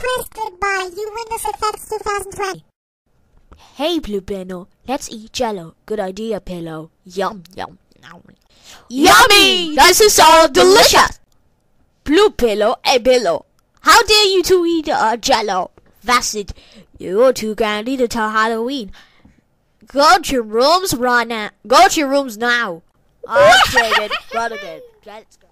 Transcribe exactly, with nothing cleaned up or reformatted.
requested by You Win This Effects twenty twenty. Hey, Blue Pillow, let's eat Jello. Good idea, Pillow. Yum, yum, yum. Yummy! This is so delicious! Blue Pillow, hey, Pillow. How dare you two eat uh, Jello? That's it. You're too candy to tell Halloween. Go to your rooms right now. Go to your rooms now. Alright, David. Go to bed. Let's go.